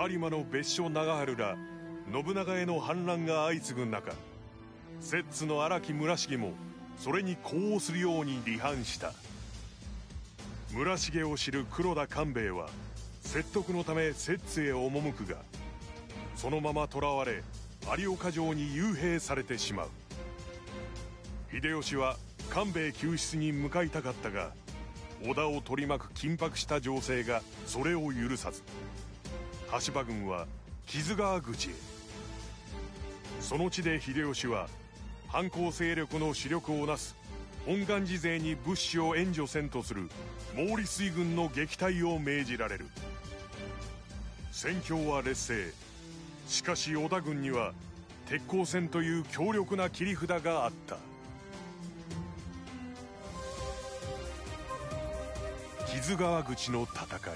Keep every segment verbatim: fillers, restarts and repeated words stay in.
有馬の別所長春ら信長への反乱が相次ぐ中、摂津の荒木村重もそれに呼応するように離反した。村重を知る黒田官兵衛は説得のため摂津へ赴くが、そのまま囚われ有岡城に幽閉されてしまう。秀吉は官兵衛救出に向かいたかったが、織田を取り巻く緊迫した情勢がそれを許さず、羽柴軍は木津川口へ。その地で秀吉は反抗勢力の主力をなす本願寺勢に物資を援助せんとする毛利水軍の撃退を命じられる。戦況は劣勢。しかし織田軍には鉄鋼戦という強力な切り札があった。木津川口の戦い。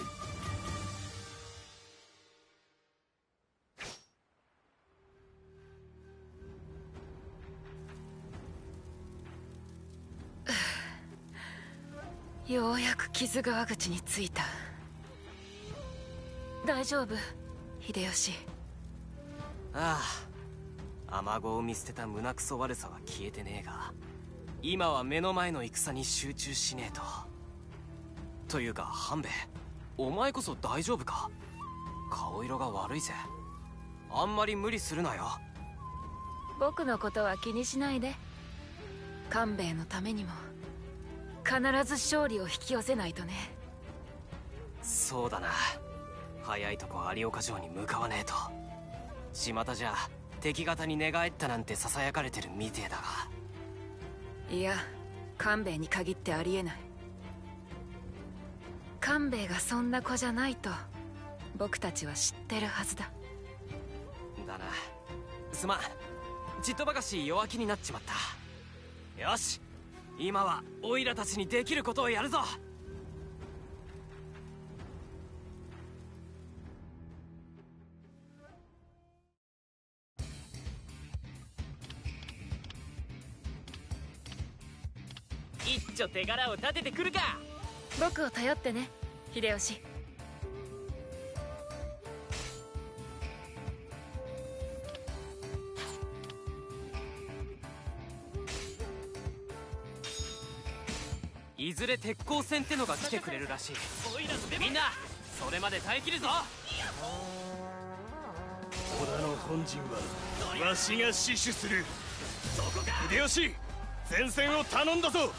ようやく木津川口に着いた。大丈夫、秀吉？ ああ、アマゴを見捨てた胸くそ悪さは消えてねえが、今は目の前の戦に集中しねえと。というか半兵衛、お前こそ大丈夫か？顔色が悪いぜ。あんまり無理するなよ。 僕のことは気にしないで。官兵衛のためにも必ず勝利を引き寄せないとね。 そうだな。早いとこ有岡城に向かわねえと。巷じゃ敵方に寝返ったなんて囁かれてるみてえだが。 いや、官兵衛に限ってありえない。官兵衛がそんな子じゃないと僕たちは知ってるはずだ。 だな。すまん、ちっとばかし弱気になっちまった。よし、今はオイラたちにできることをやるぞ。一丁手柄を立ててくるか。 僕を頼ってね、秀吉。 いずれ鉄鋼戦ってのが来てくれるらしい。みんなそれまで耐えきるぞ。 織田の本陣はわしが死守する。秀吉、前線を頼んだぞ。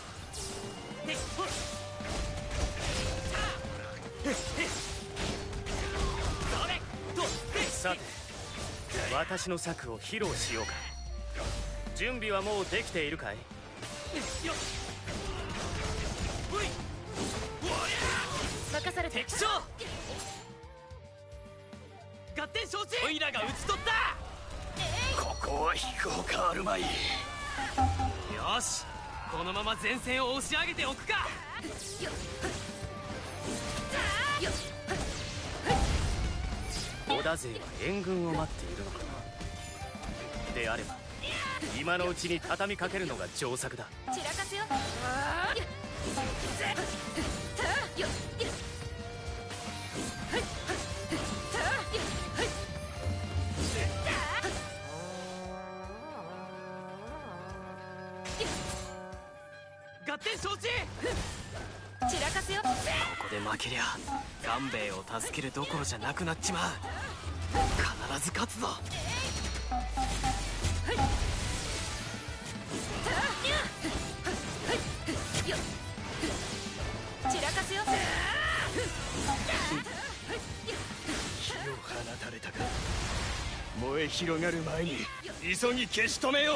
さて、私の策を披露しようか。準備はもうできているかい？ 任されて。 敵将合点承知。オイラが討ち取った。 ここは引くほかあるまい。よし、このまま前線を押し上げておくか。 織田勢は援軍を待っているのかな。であれば今のうちに畳みかけるのが上策だ。 散らかすよ。 合点承知。 散らかすよ。 ここで負けりゃ官兵衛を助けるどころじゃなくなっちまう。必ず勝つぞ。 散らかすよ。 火を放たれたか。燃え広がる前に急ぎ消し止めよう。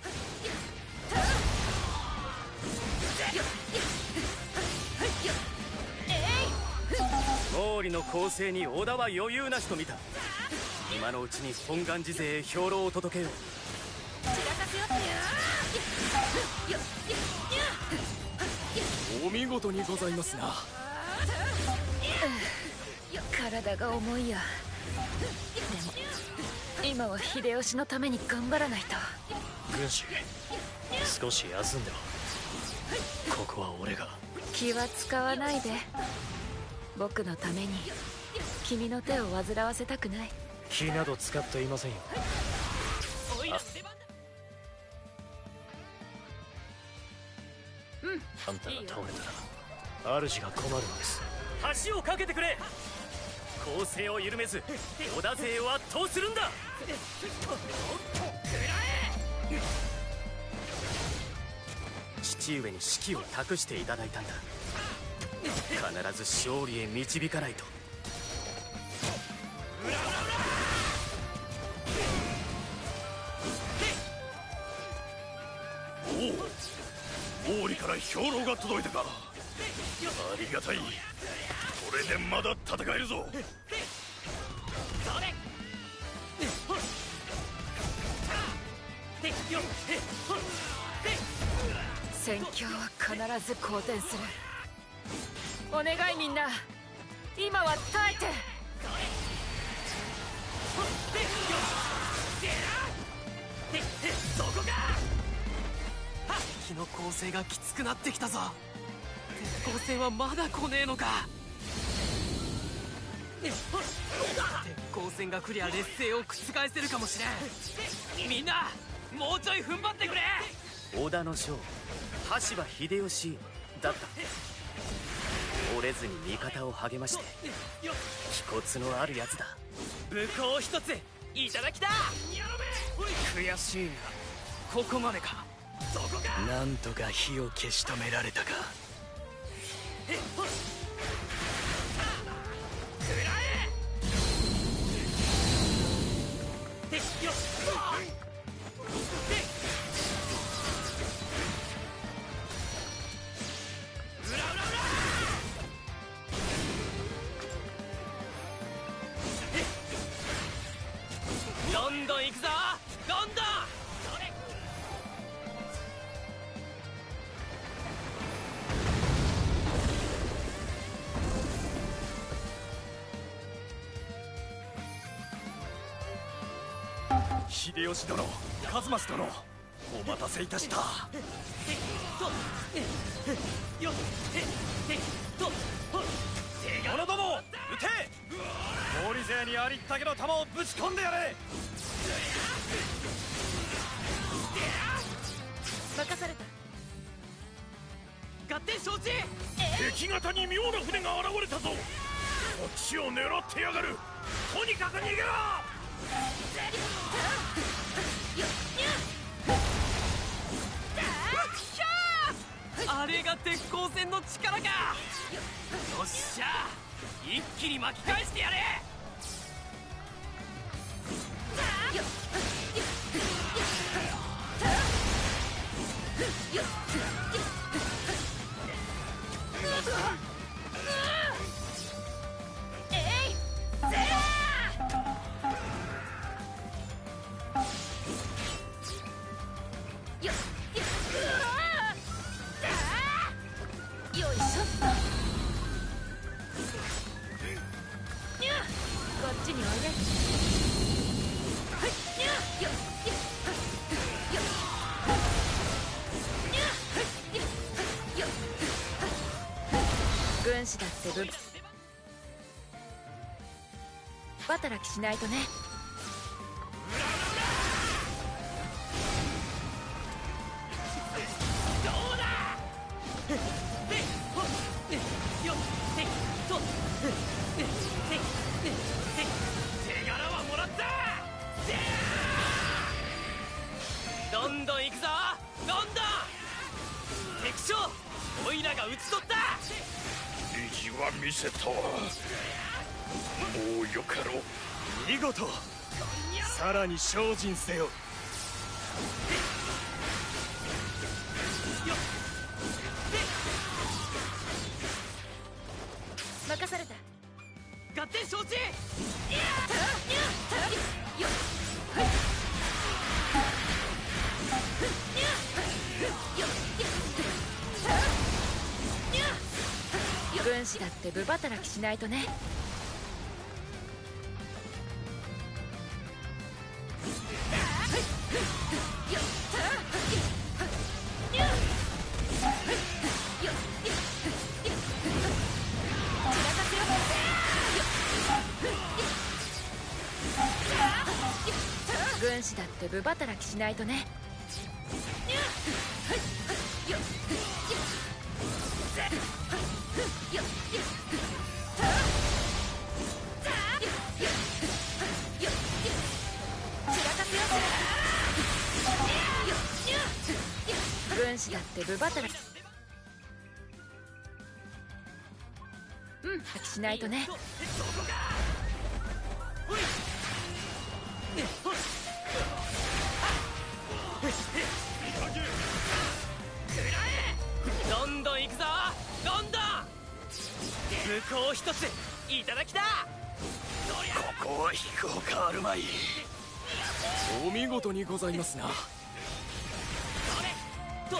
毛利の攻勢に織田は余裕なしと見た。今のうちに本願寺勢へ兵糧を届けよう。 散らかすよ。 お見事にございますな。 体が重いや。でも今は秀吉のために頑張らないと。 軍師、少し休んでろ。ここは俺が。 気は使わないで。僕のために君の手を煩わせたくない。 気など使っていませんよ。 うん、 あんたが倒れたら主が困るのです。橋をかけてくれ。攻勢を緩めず織田勢を圧倒するんだ。父上に指揮を託していただいたんだ。必ず勝利へ導かないと。 おお、毛利から兵糧が届いたか。ありがたい。これでまだ戦えるぞ。 戦況は必ず好転する。お願いみんな、今は耐えて。 そこか。敵の攻勢がきつくなってきたぞ。鉄鋼戦はまだ来ねえのか。鉄鋼戦が来りゃ劣勢を覆せるかもしれん。みんなもうちょい踏ん張ってくれ。 織田の将羽柴秀吉だった。折れずに味方を励まして気骨のあるやつだ。 武功一ついただきだ。悔しいがここまでか。 なんとか火を消し止められたか。 どんどん行くぞ。どんどん。 秀吉殿、一正殿、お待たせいたした。者ども、撃て。毛利勢にありったけの弾をぶち込んでやれ。 任された。 合点承知。 敵方に妙な船が現れたぞ。こっちを狙ってやがる。とにかく逃げろ。 あれが鉄鋼戦の力か。よっしゃ、一気に巻き返してやれ。 軍師だって分働きしないとね。 どうだ。手柄はもらった。どんどん行くぞ。どんどん。敵将オイラが討ち取った。 意地は見せたわ。もうよかろう。 見事。さらに精進せよ。 任された。 合点承知。 軍師だって部働きしないとね。 軍師だって部働きしないとね。軍師だって部働きうんしないとね。 どんどん行くぞ、どんどん。向こう一ついただきだ。 ここは飛行があるまい。 お見事にございますな。とよっ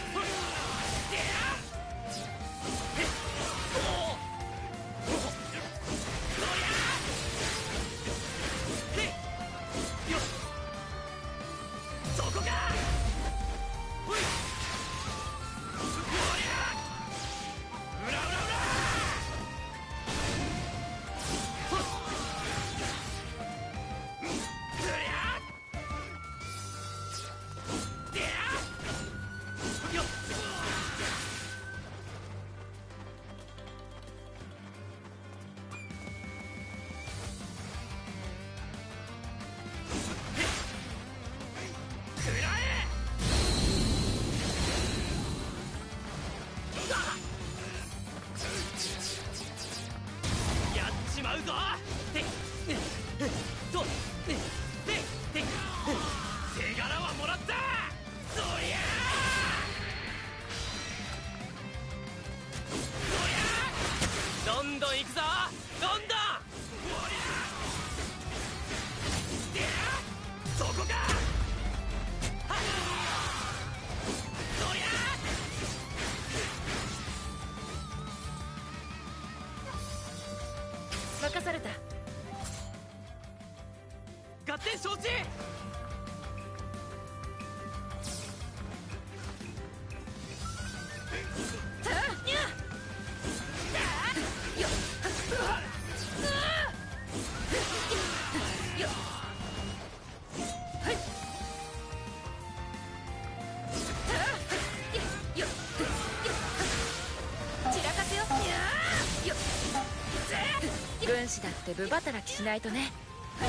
そこか。ほいうらうらうら。 任された。 合点承知。 軍師だって部働きしないとね。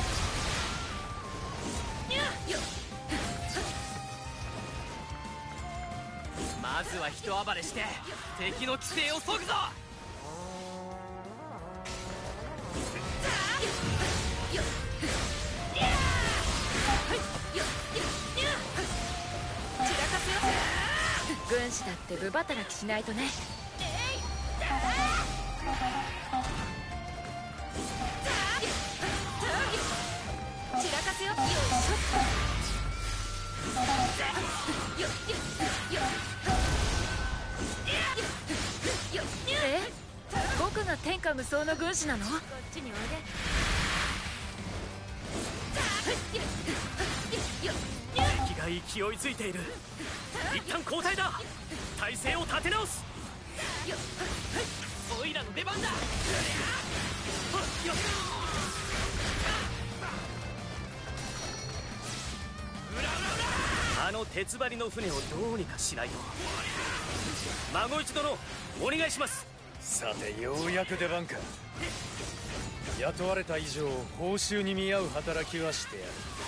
まずは人暴れして敵の規制を削ぐぞ。 軍師だって部働きしないとね。散らかすよ。よいしょ。え？僕が天下無双の軍師なの？こっちにおいで。 敵が勢いづいている。一旦交代だ。体勢を立て直す。 オイラの出番だ。 あの鉄張りの船をどうにかしないと。孫一殿、お願いします。 さてようやく出番か。雇われた以上報酬に見合う働きはしてやる。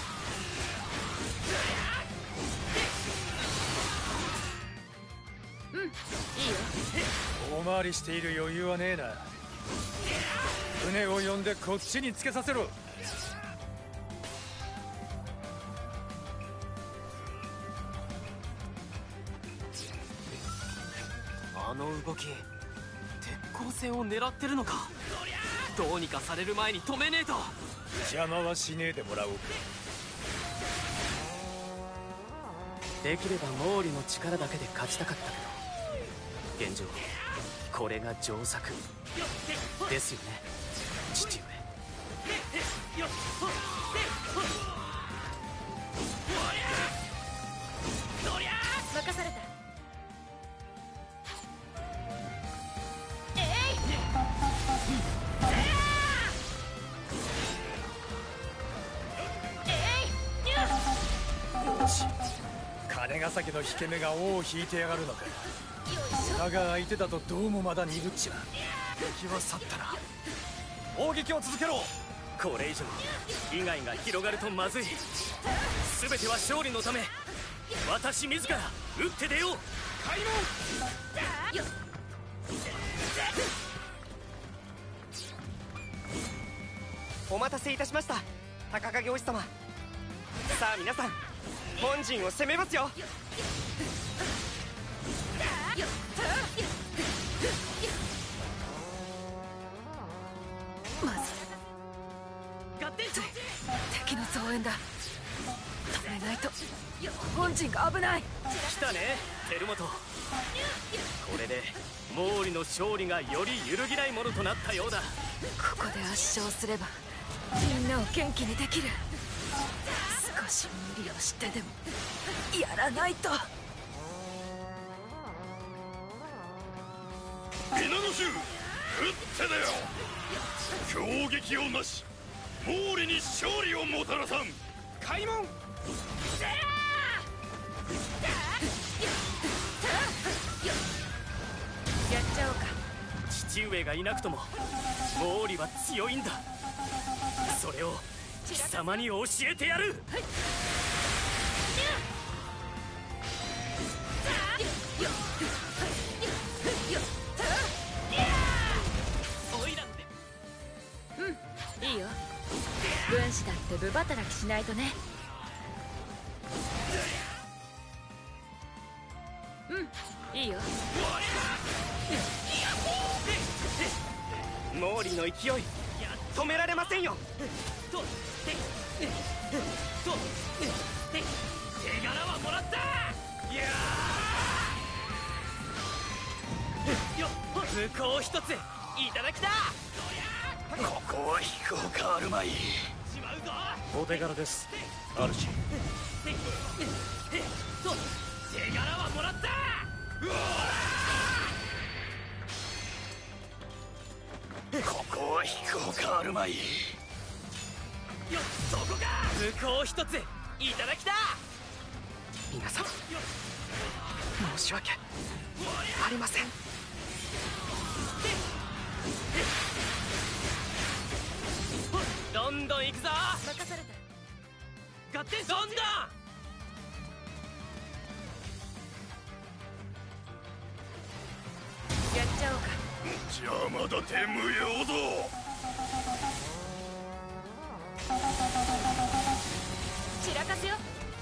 うん、いいよ。 大回りしている余裕はねえな。船を呼んでこっちにつけさせろ。 あの動き、鉄鋼船を狙ってるのか。どうにかされる前に止めねえと。 邪魔はしねえでもらおうか。 できれば毛利の力だけで勝ちたかったけど、現状これが上策ですよね、父上。 任された。 し、金ヶ崎の引け目が尾を引いてやがるのか。だが相手だとどうもまだ鈍っちまう。 敵は去ったな。砲撃を続けろ。これ以上被害が広がるとまずい。全ては勝利のため、私自ら打って出よう。開門。 お待たせいたしました、高影おじ様。さあ皆さん、本陣を攻めますよ。 まず敵の増援だ。止めないと本陣が危ない。 来たねテルモト。これで毛利の勝利がより揺るぎないものとなったようだ。 ここで圧勝すればみんなを元気にできる。少し無理をしてでもやらないと。 皆の衆、打ってだよ。攻撃をなし、毛利に勝利をもたらさん。 開門。 やっちゃおうか。 父上がいなくとも毛利は強いんだ。それを貴様に教えてやる。 うん、いいよ。軍師だって部働きしないとね。うん、いいよ。 毛利の勢い止められませんよ。 とと手柄はもらった。いやよっ、向こう一ついただきだ。 ここは引くほかあるまい。 しまうぞ。 お手柄です、主。 と手柄はもらった。うわここは引くほかあるまい。 よっ、そこか。向こう一ついただきだ。 皆様、申し訳ありません。 どんどん行くぞ。 任された。 合点どんどん。 やっちゃおうか。 邪魔だて無用ぞ。 散らかすよ。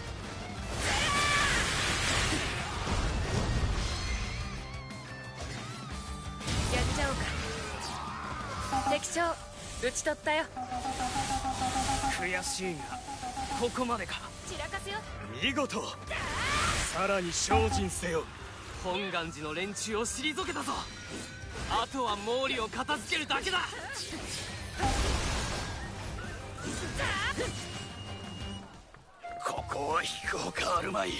やっちゃおうか。敵将討ち取ったよ。 悔しいがここまでか。 散らかすよ。 見事。さらに精進せよ。 本願寺の連中を退けたぞ。あとは毛利を片付けるだけだ。 ここは引くほかあるまい。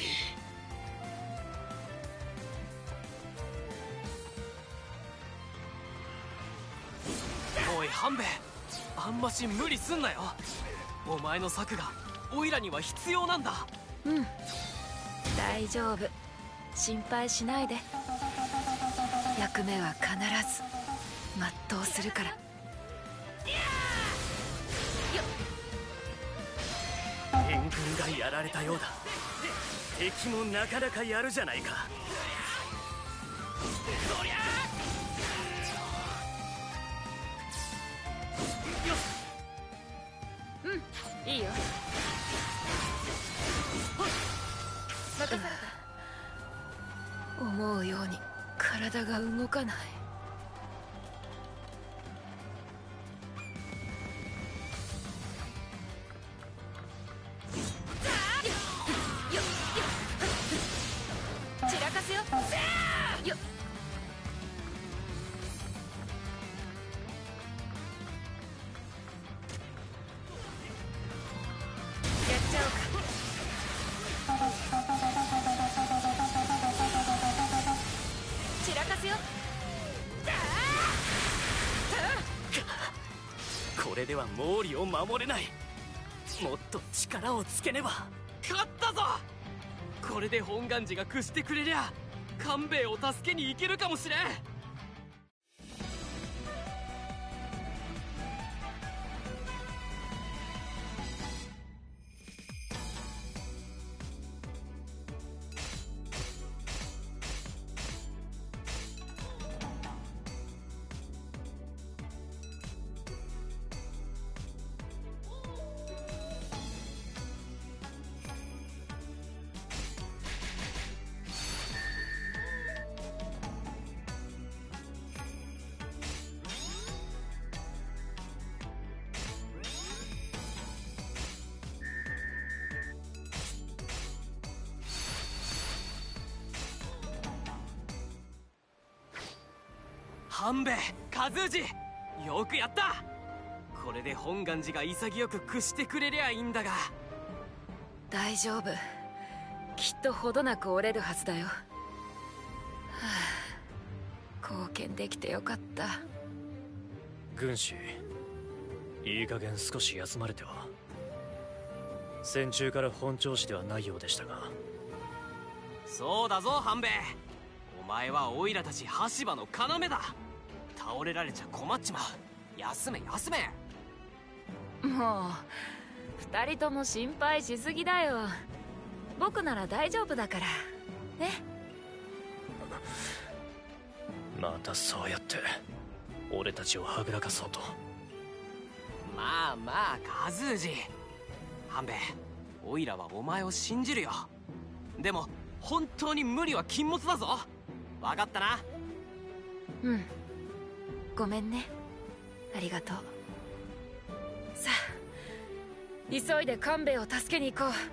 おい半兵衛、あんまし無理すんなよ。お前の策がオイラには必要なんだ。 うん、大丈夫。心配しないで。役目は必ず全うするから。 援軍がやられたようだ。敵もなかなかやるじゃないか。そりゃうん、いいよ。任された。思うように体が動かない。散らかすよ。よっ。やっちゃおうか。散らかすよ。 これでは毛利を守れない。もっと力をつけねば。 勝ったぞ。これで本願寺が屈してくれりゃ官兵衛を助けに行けるかもしれん。半兵衛、和氏、よくやった。これで本願寺が潔く屈してくれりゃいいんだが。 大丈夫、きっとほどなく折れるはずだよ。はあ、貢献できてよかった。 軍師、いい加減少し休まれては。戦中から本調子ではないようでしたが。 そうだぞ半兵衛、お前はオイラたち羽柴の要だ。倒れられちゃ困っちまう。休め休め。 もう二人とも心配しすぎだよ。僕なら大丈夫だからね。 またそうやって俺たちをはぐらかそうと。 まあまあ和氏、半兵衛、オイラはお前を信じるよ。でも本当に無理は禁物だぞ。分かったな。 うん、ごめんね。ありがとう。さあ、急いで官兵衛を助けに行こう。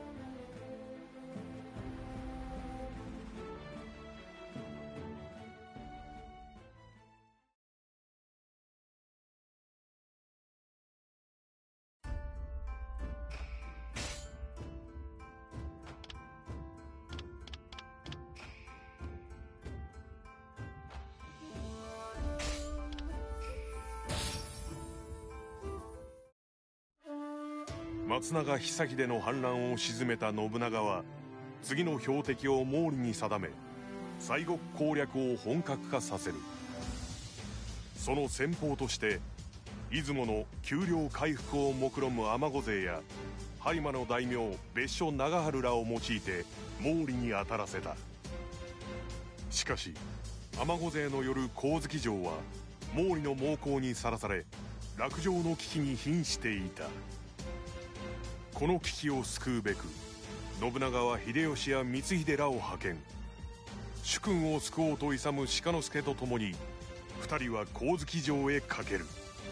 松永久秀の反乱を鎮めた信長は次の標的を毛利に定め西国攻略を本格化させる。その先鋒として出雲の丘陵回復を目論む尼子勢や播磨の大名別所長春らを用いて毛利に当たらせた。しかし尼子勢のよる上月城は毛利の猛攻にさらされ落城の危機に瀕していた。この危機を救うべく信長は秀吉や光秀らを派遣。主君を救おうと勇む鹿之助と共に二人は上月城へかける。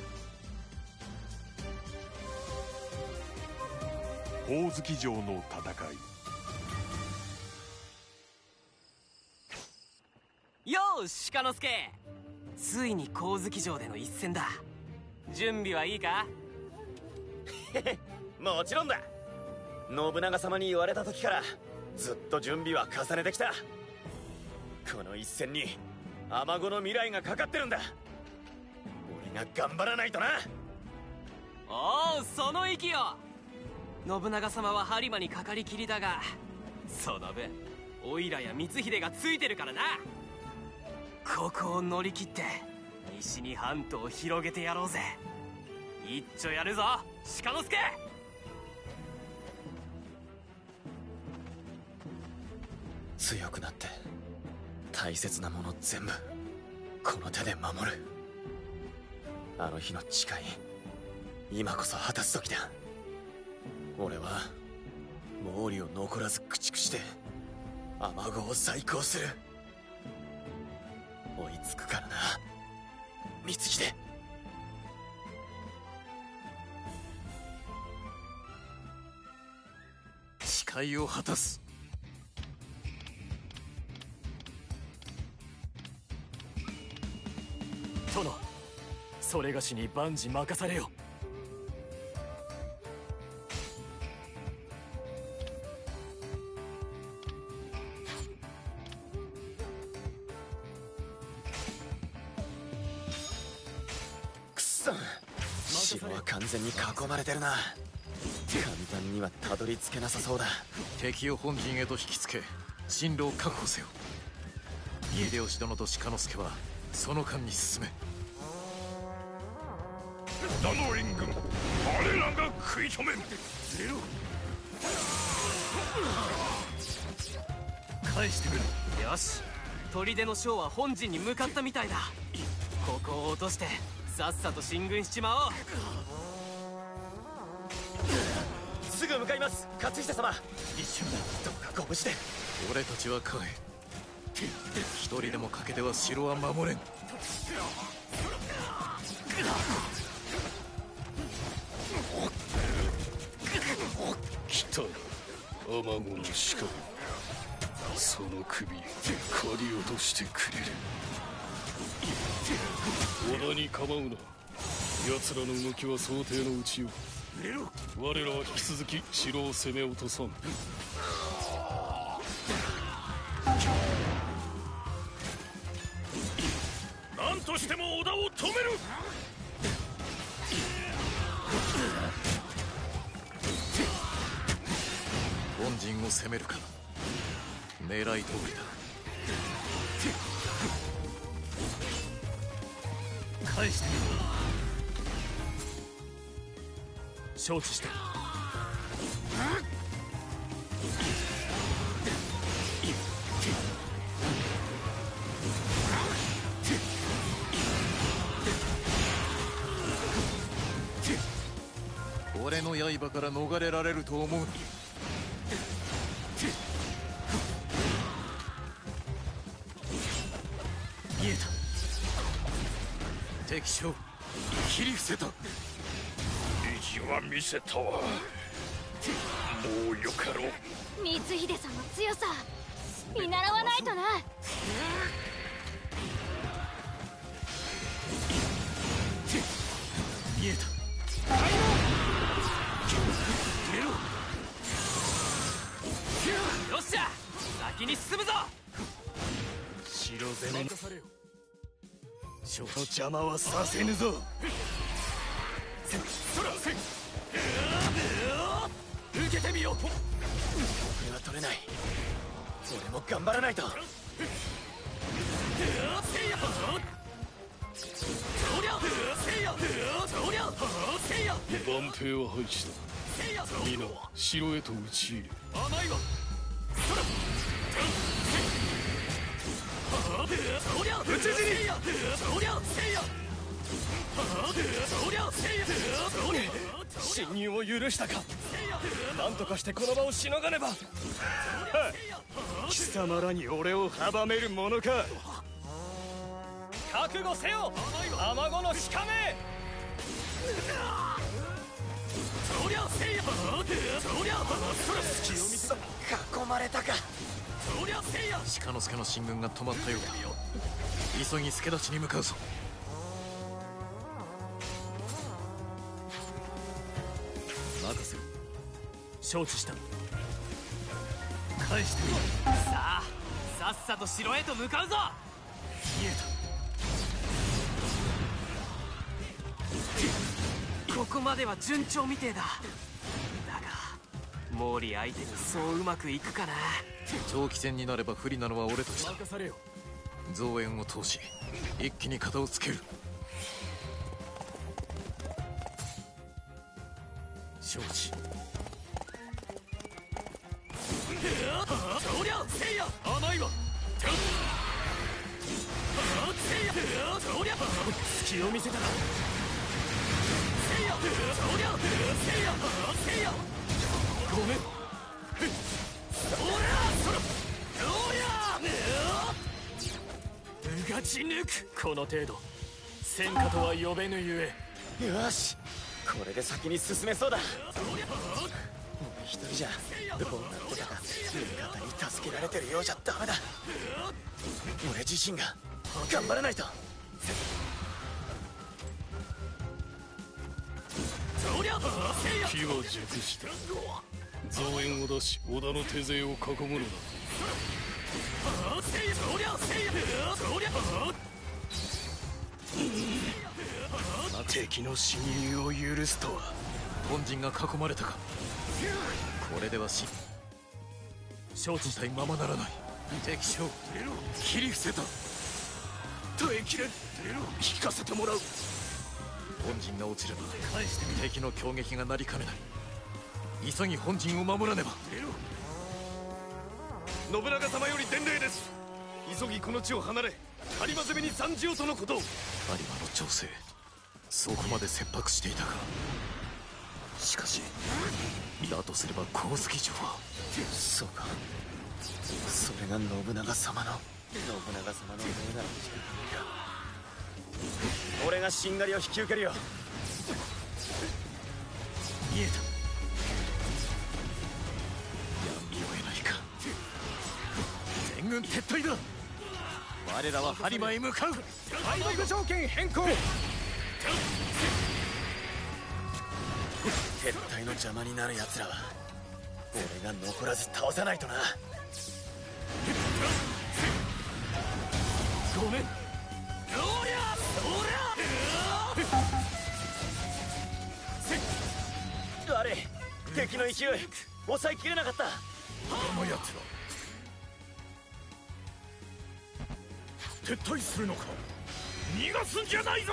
上月城の戦い。よーし鹿之助、ついに上月城での一戦だ。準備はいいか？ もちろんだ。信長様に言われた時からずっと準備は重ねてきた。この一戦に尼子の未来がかかってるんだ。俺が頑張らないとな。 おお、その意気よ。信長様は播磨にかかりきりだが、その分オイラや光秀がついてるからな。ここを乗り切って西に半島を広げてやろうぜ。一丁やるぞ鹿之助。 強くなって大切なもの全部この手で守る。あの日の誓い、今こそ果たす時だ。俺は毛利を残らず駆逐して尼子を再興する。追いつくからな光秀。誓いを果たす。 殿、それがしに万事任されよ。 くっそ、城は完全に囲まれてるな。 簡単にはたどり着けなさそうだ。 敵を本陣へと引きつけ進路を確保せよ。秀吉殿と鹿之助はその間に進め。 他の援軍我らが食い止める。 返してくる。 よし、砦の将は本陣に向かったみたいだ。ここを落としてさっさと進軍しちまおう。 すぐ向かいます、勝下様。一瞬だ、どうかご無事で。 俺たちは帰一人でもかけては城は守れん。 来たな天子の鹿。その首刈り落としてくれる。織田に構うな。奴らの動きは想定のうちよ。我らは引き続き城を攻め落とさん。 何としても織田を止める。 本陣を攻めるか。狙い通りだ。 返して承知した。 俺の刃から逃れられると思うの？ 見えた。 敵将切り伏せた。 意地は見せたわ。もうよかろう。 光秀さんの強さ見習わないとな。 見えた。 よっしゃ、先に進むぞ。 城攻めの将の邪魔はさせぬぞ。受けてみよう。 これは取れない。俺も頑張らないと。 万兵は廃止だ。皆城へと討ち入れ。 甘いわ。討ち死に。 侵入を許したか。なんとかしてこの場をしのがねば。貴様らに俺を阻めるものか。覚悟せよ、天子の鹿め。 囲まれたか。 鹿之助の進軍が止まったようだ。急ぎ助太刀に向かうぞ。任せろ。 承知した。返してみろ。 さあ、さっさと城へと向かうぞ。 見えた。ここまでは順調みてえだ。だが毛利相手にそううまくいくかな。 長期戦になれば不利なのは俺たちだ。 任されよ。 増援を通し一気に肩をつける。 承知。甘いわ。隙を見せたな。ごめん。うがち抜く。この程度戦果とは呼べぬゆえ。よし、これで先に進めそうだ。俺一人じゃどうなってたか味方に助けられてるようじゃダメだ。俺自身が頑張らないと。 機は熟した。増援を出し織田の手勢を囲むのだ。 敵の侵入を許すとは本陣が囲まれたか。これではし承知したいままならない。敵将切り伏せた。 耐えきれん。引かせてもらう。 本陣が落ちれば敵の攻撃がなりかねない。急ぎ本陣を守らねば。 信長様より伝令です。急ぎこの地を離れ播磨攻めに参じようとのこと。 有馬の調整、そこまで切迫していたか。しかしだとすれば光月城は。 そうか、それが信長様の信長様の命なのか。俺がしんがりを引き受けるよ。 見えた。闇を得ないか。全軍撤退だ。我らは播磨へ向かう。 敗北条件変更。 撤退の邪魔になる奴らは俺が残らず倒さないとな。 ごめん。 悪い、敵の勢い抑えきれなかった。 この奴ら撤退するのか。逃がすんじゃないぞ。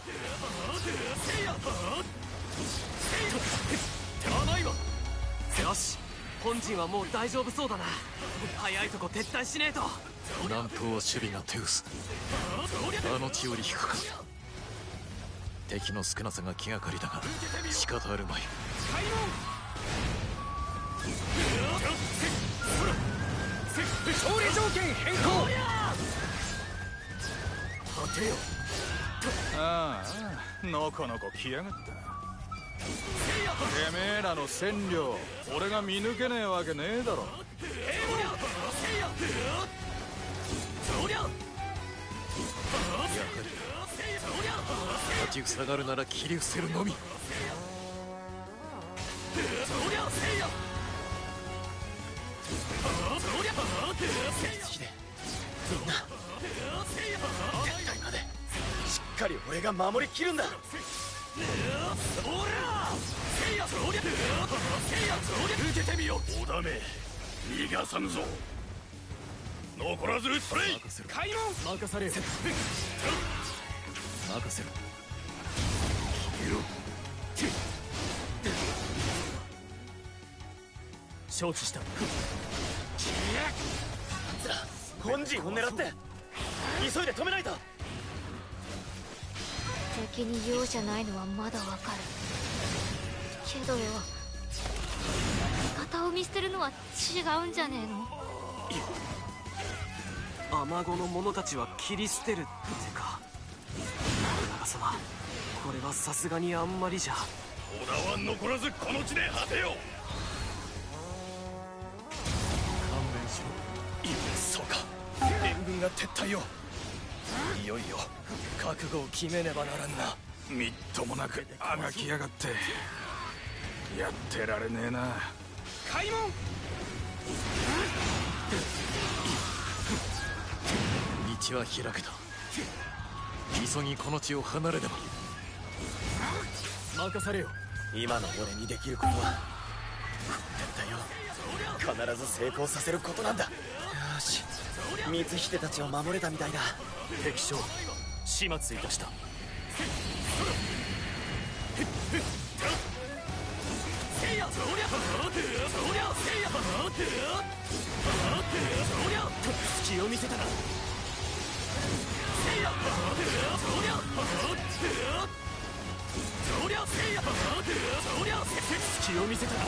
手はないわ。よし、本陣はもう大丈夫そうだな。早いとこ撤退しねえと。 南東は守備が手薄。あの地より引くか。敵の少なさが気がかりだが仕方あるまい。 勝利条件変更。 果てよ。 ああ、のこのこ来やがった。てめえらの千両俺が見抜けねえわけねえだろ。 やはり立ちふさがるなら切り伏せるのみ。 秀、みんな撤退までしっかり俺が守りきるんだ。 受けてみよ。おだめ逃がさぬぞ。残らずそれ。 開門。 任されよ。 任せろ。 承知した。 奴ら本陣を狙って急いで止めないと。 敵に容赦ないのはまだわかるけどよ、味方を見捨てるのは違うんじゃねえの。 雨子の者たちは切り捨てるってか。信長様、これはさすがにあんまりじゃ。 織田は残らずこの地で果てよ。 勘弁しろ。 いや、そうか。援軍が撤退よ。いよいよ覚悟を決めねばならんな。 みっともなくあがきやがってやってられねえな。 開門。 道は開けた。急ぎこの地を離れねば。 任されよ。 今の俺にできることはこの撤退を必ず成功させることなんだ。よし、光秀たちを守れたみたいだ。 敵将始末いたした。隙を見せたな。隙を見せたな。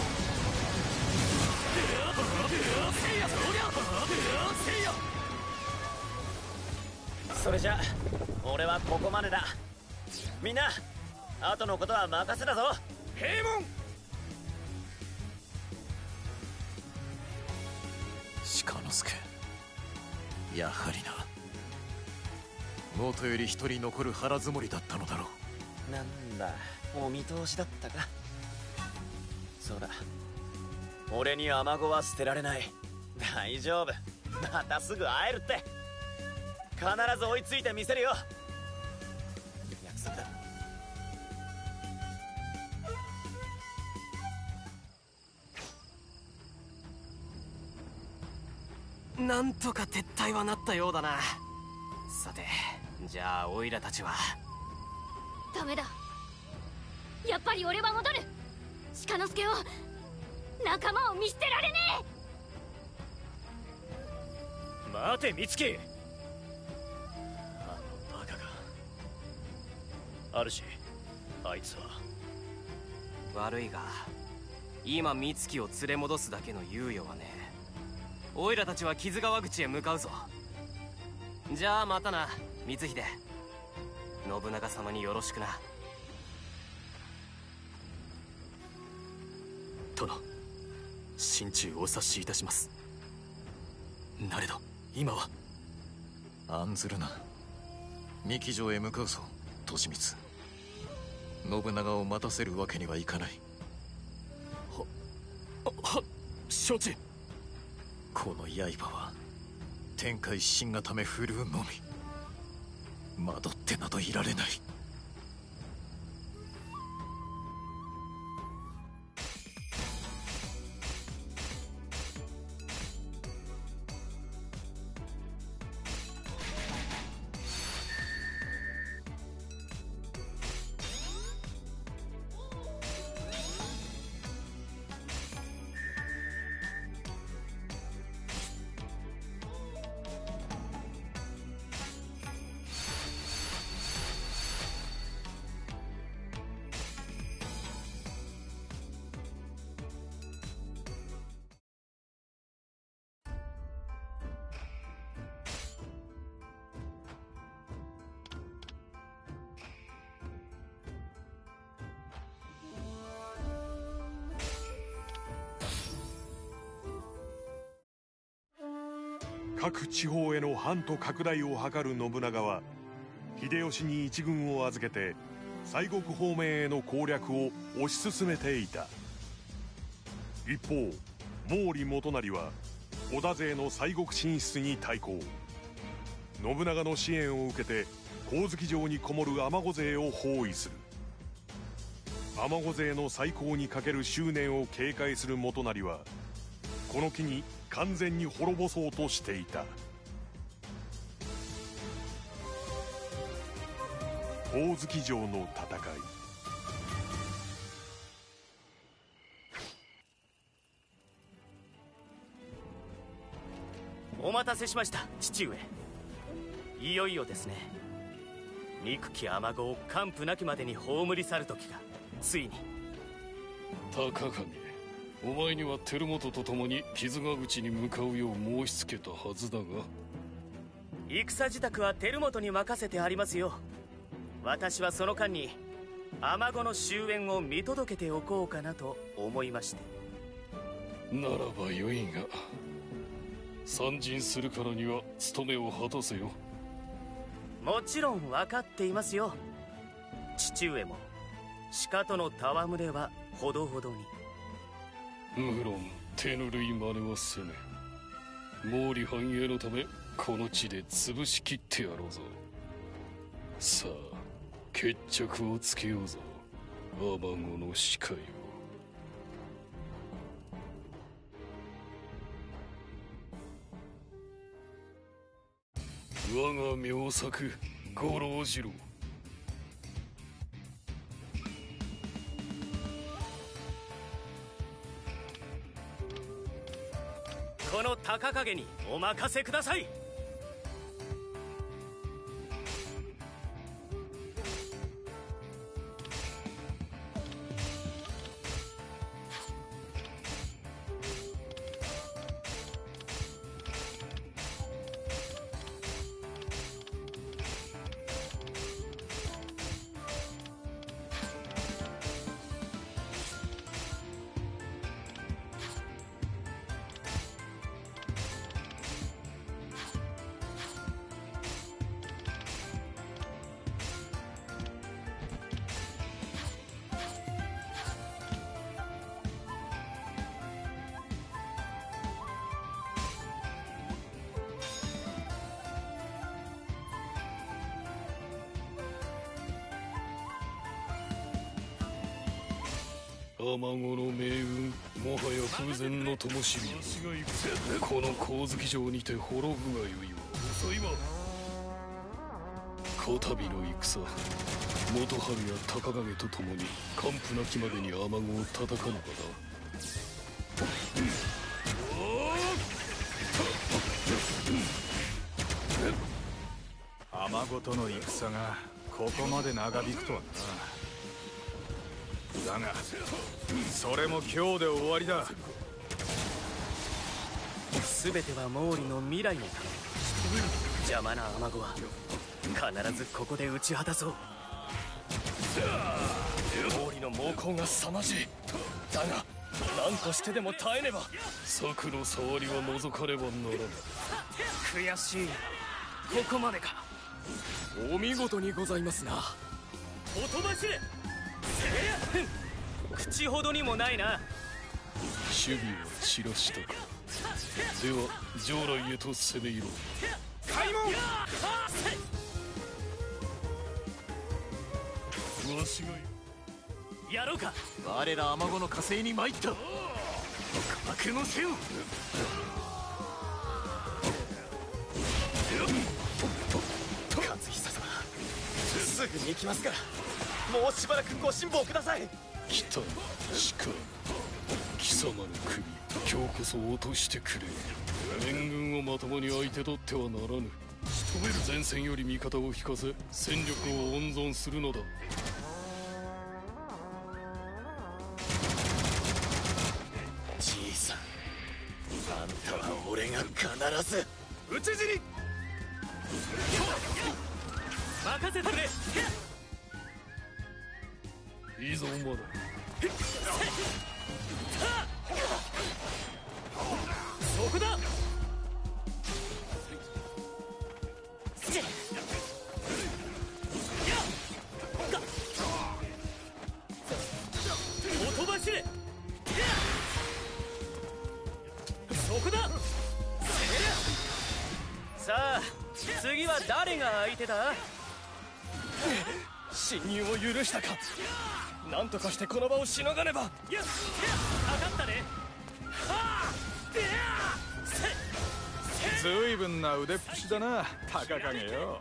それじゃ俺はここまでだ。みんな後のことは任せたぞ。 閉門。 鹿之助、やはりな。元より一人残る腹積もりだったのだろう。 なんだ、お見通しだったか。そうだ、俺に雨子は捨てられない。大丈夫、またすぐ会えるって。必ず追いついてみせるよ。約束だ。 なんとか撤退はなったようだな。さて、じゃあオイラたちは。 ダメだ、やっぱり俺は戻る。鹿之助を、仲間を見捨てられねえ。待て美月、あのバカが。主、あいつは悪いが今美月を連れ戻すだけの猶予はねえ。オイラたちは傷川口へ向かうぞ。じゃあまたな光秀。信長様によろしくな。 殿、心中お察しいたします。なれど今は。 案ずるな。三木城へ向かうぞ利光。信長を待たせるわけにはいかない。 はは承知。 この刃は天下一心がため振るうのみ。惑ってなどいられない。 各地方への藩と拡大を図る信長は秀吉に一軍を預けて西国方面への攻略を推し進めていた。一方毛利元就は織田勢の西国進出に対抗。信長の支援を受けて上月城にこもる尼子勢を包囲する。尼子勢の再興にかける執念を警戒する元就はこの機に完全に滅ぼそうとしていた。上月城の戦い。 お待たせしました父上。いよいよですね。憎き尼子を完膚なきまでに葬り去る時がついに。 高影、お前には輝元と共に傷川口に向かうよう申し付けたはずだが。 戦支度は輝元に任せてありますよ。私はその間に尼子の終焉を見届けておこうかなと思いまして。 ならばよいが、参陣するからには務めを果たせよ。 もちろん分かっていますよ。父上も鹿との戯れはほどほどに。 無論手ぬるい真似はせねえ。毛利繁栄のためこの地で潰しきってやろうぞ。さあ決着をつけようぞ尼子の視界を。我が名作五郎次郎。 この高影にお任せください。 天子の命運、もはや風前の灯火。この光月城にて滅ぶがよいわ。遅いわ。こたびの戦、元春や高影と共に完膚なきまでに天子を叩かねばな。 天子との戦がここまで長引くとはな。だがそれも今日で終わりだ。 全ては毛利の未来のため。邪魔な天子は必ずここで打ち果たそう。毛利の猛攻が凄まじい。だが何としてでも耐えねば。 策の触りは除かねばならぬ。 悔しい。ここまでか。お見事にございますな。ほとばしれ。せや口ほどにもないな。 守備は散らしたか。では城内へと攻め入ろう。 開門。 わしがやろうか。 我ら天子の火星に参った。覚悟せよ。 勝久様、すぐに行きますから、もうしばらくご辛抱ください。 来たしか貴様の首、今日こそ落としてくれ。援軍をまともに相手取ってはならぬ。前線より味方を引かせ戦力を温存するのだ。 じいさん、あんたは俺が必ず討ち死に。 任せてくれ。 いいぞお前ら。 そこだ。ほとばしれ。そこだ。さあ次は誰が相手だ。侵入を許したか。何とかしてこの場をしのがねば。よっ、かかったね。 ずいぶんな腕っぷしだな、高影よ。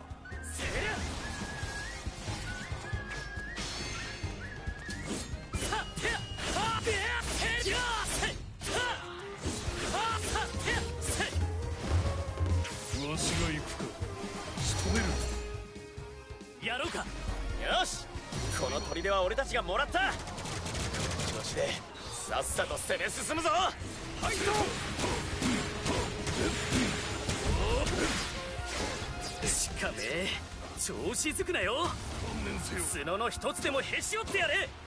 わしが行くか。仕留める。 やろうか。 よし、この砦は俺たちがもらった。この調子でさっさと攻め進むぞ。はいと。 しかめ調子づくなよ。角の一つでもへし折ってやれ。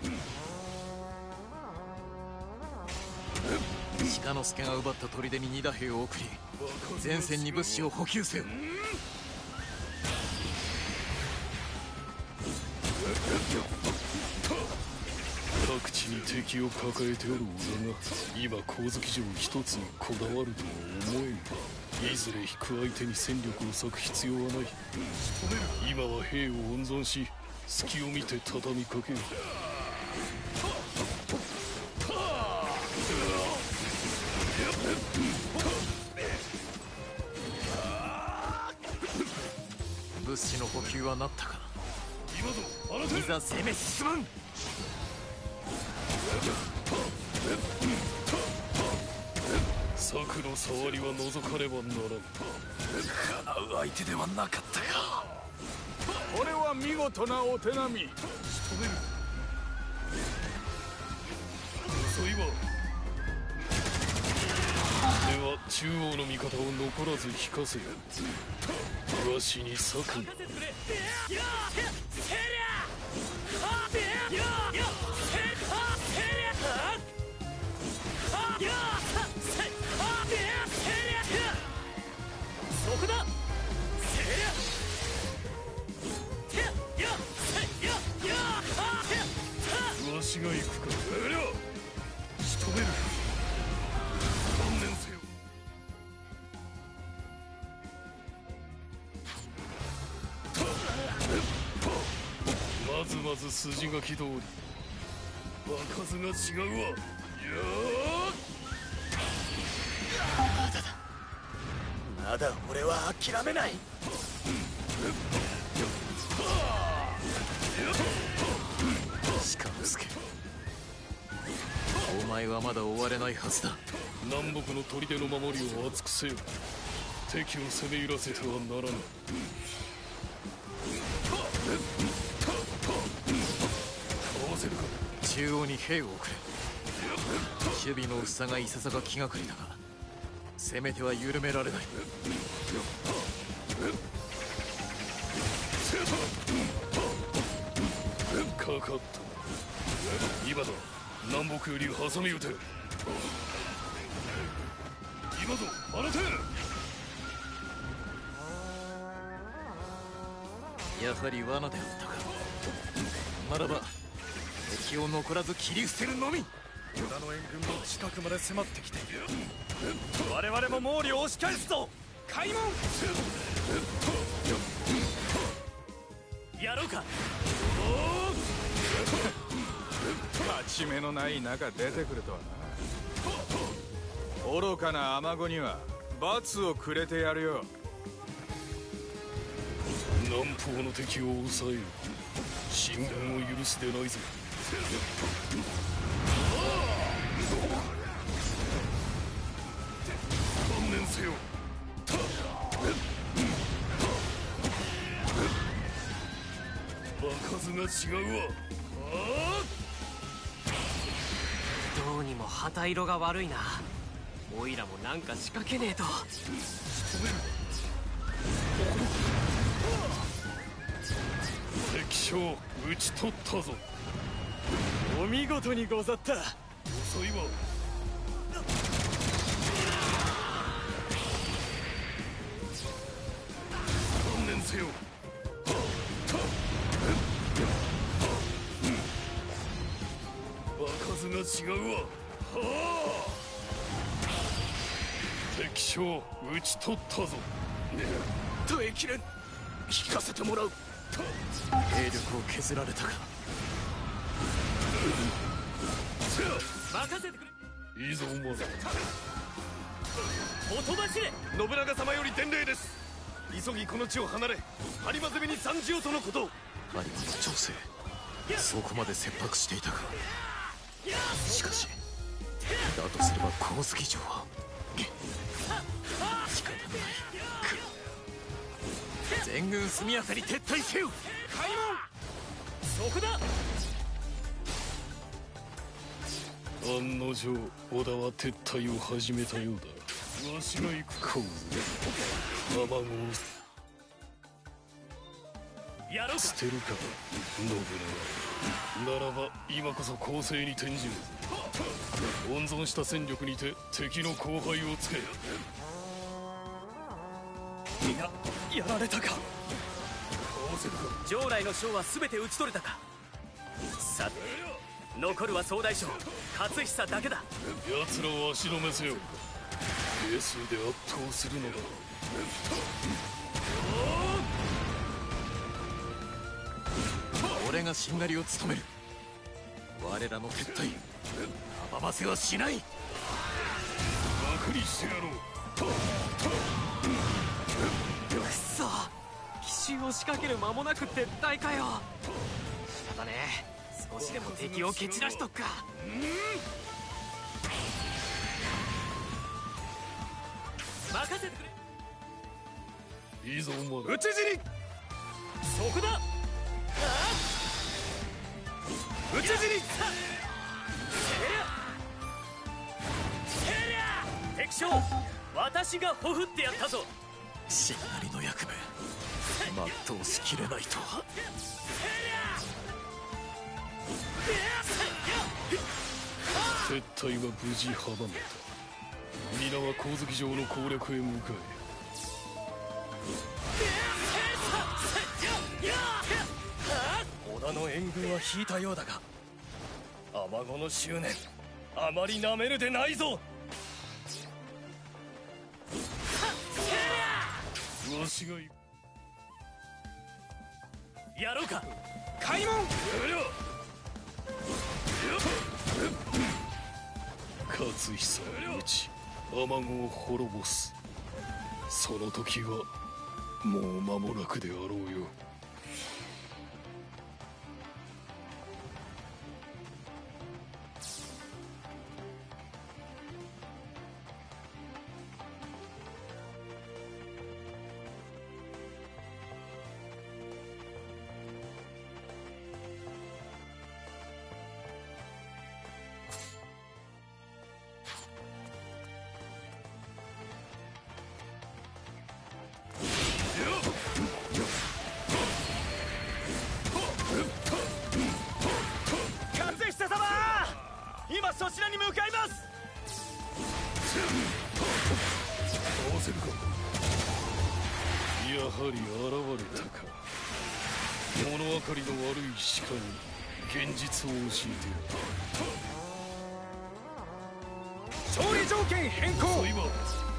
鹿之助が奪った砦に二打兵を送り、前線に物資を補給せよ。 各地に敵を抱えておる俺が今光月城一つにこだわるとは思えん。いずれ引く相手に戦力を割く必要はない。今は兵を温存し、隙を見て畳みかける。 物資の補給はなったか。いざ攻め進むん。 策の触りは除かねばならん。 叶う相手ではなかったか。これは見事なお手並み。 遅いわ。では中央の味方を残らず引かせよ。わしに策が。 そこだ。 わしが行くか。仕留める。観念せよ。まずまず筋書き通り。 場数が違うわ。よまだだ。まだ俺は諦めない。 鹿之助、お前はまだ終われないはずだ。 南北の砦の守りを厚くせよ。敵を攻め入らせてはならない。合わせるか。 中央に兵を送れ。守備の薄さがいささか気がかりだが、攻めては緩められない。 かかった。今だ。南北より挟み撃て。今ぞ放て。 やはり罠であったか。ならば敵を残らず切り捨てるのみ。 織田の援軍も近くまで迫ってきている。我々も毛利を押し返すぞ。開門。やろうか。 勝ち目のない中出てくるとはな。愚かな雨子には罰をくれてやるよ。 南方の敵を抑える。進軍を許すでないぞ。観念せよ。場数が違うわ。 どうにも旗色が悪いな。オイラもなんか仕掛けねえと。 敵将討ち取ったぞ。 お見事にござった。 遅いわ。観念せよ。場数が違うわ。はあ、敵将討ち取ったぞ。 耐えきれん。引かせてもらう。 兵力を削られたか。 任せてくれ。 いいぞ思わず。 おとばしれ。 信長様より伝令です。急ぎこの地を離れ、播磨攻めに参じようとのこと。 播磨の情勢、そこまで切迫していたか。しかしだとすれば光月城は仕方ない。全軍速やかに撤退せよ。 開門。そこだ。 案の定織田は撤退を始めたようだ。わしが行くか。雨子をやろうか。 捨てるか信長。ならば今こそ攻勢に転じる。温存した戦力にて敵の後輩をつけ。 ややられたか。 合わせるか。 従来の将は全て討ち取れたか。さて残るは総大将勝久だけだ。 奴らを足止めせよ。兵数で圧倒するのだ。 俺がしんがりを務める。我らの撤退阻ませはしない。 楽にしてやろう。 くそ、奇襲を仕掛ける間もなく撤退かよ。仕方ねえ、少しでも敵を蹴散らしとくか。 任せてくれ。 いいぞ思わず。 討ち死に。そこだ。討ち死に。敵将私がほふってやったぞ。 しんがりの役目全うしきれないとは。 撤退は無事阻めた。皆は光月城の攻略へ向かえ。 織田の援軍は引いたようだが、雨子の執念あまりなめるでないぞ。 わしが行く。 やろうか。開門。 やりゃ。 勝久を討ち天子を滅ぼす。その時はもう間もなくであろうよ。 今そちらに向かいます。 合わせるか。やはり現れたか。物分かりの悪い鹿に現実を教えてやる。 勝利条件変更。 そう今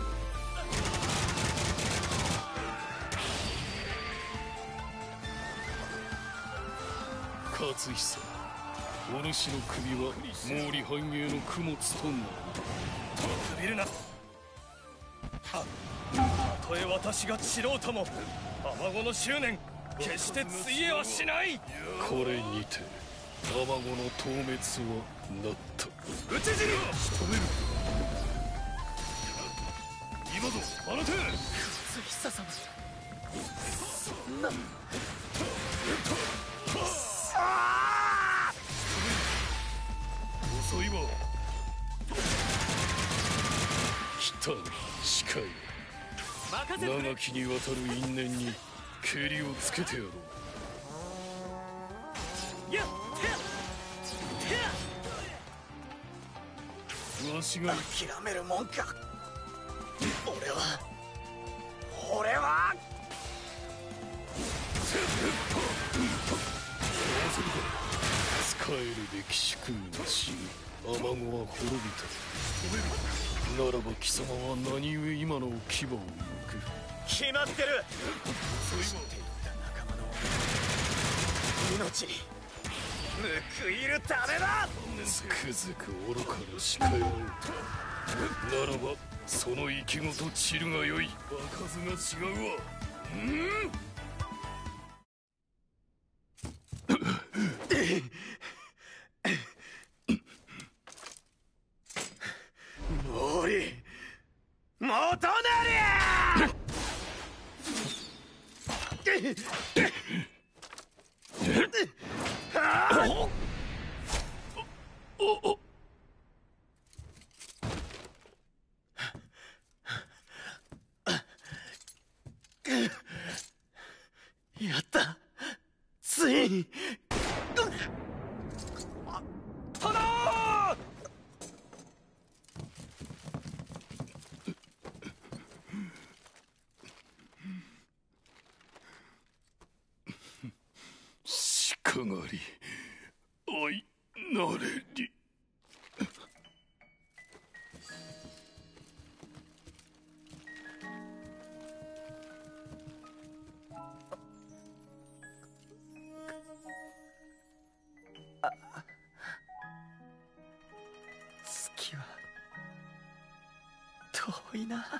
勝久、お主の首は毛利繁栄の供物となる。 くびるな。たとえ私が散ろうとも天子の執念決してついえはしない。 これにて天子の討滅はなった。 討ち死に。 仕留める。今ぞ放て。 勝久様、そんな。 遅いわ。来た鹿よ。長きにわたる因縁にけりをつけてやろう。やっわしが諦めるもんか。俺は俺は使えるべき主君が死に天子は滅びた。ならば貴様は何故今の牙を向く。 決まってる。知っていた仲間の命に報いるためだ。 つくづく愚かな鹿よ。ならばその生きごと散るがよい。場数が違うわ。うん毛利元就。やった、ついに。 殿。 鹿狩り愛なれり。 月は遠いな。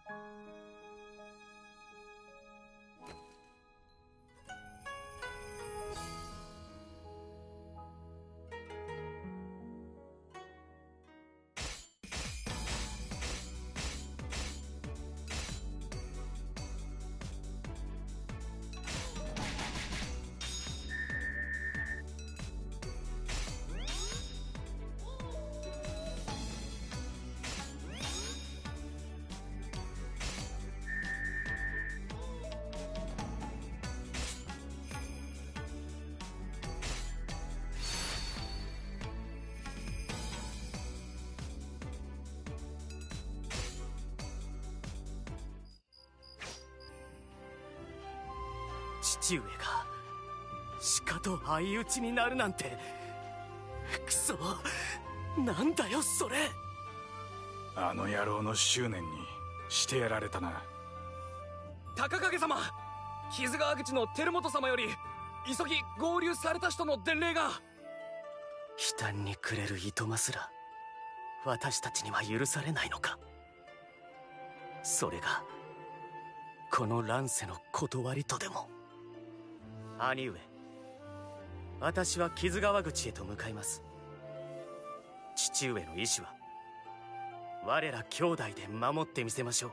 父上が鹿と相打ちになるなんて。クソ、なんだよそれ。 あの野郎の執念にしてやられたな。 高影様、木津川口の輝元様より急ぎ合流された人の伝令が。 悲嘆に暮れるいとますら私たちには許されないのか。それがこの乱世の断りとでも。兄上、私は傷川口へと向かいます。父上の意志は我ら兄弟で守ってみせましょう。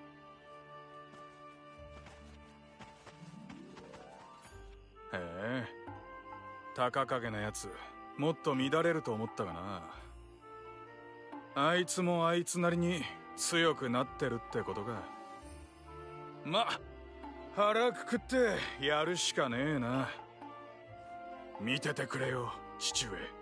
へえ、高影のやつもっと乱れると思ったがな。あいつもあいつなりに強くなってるってことか。ま、腹くくってやるしかねえな。見ててくれよ父上。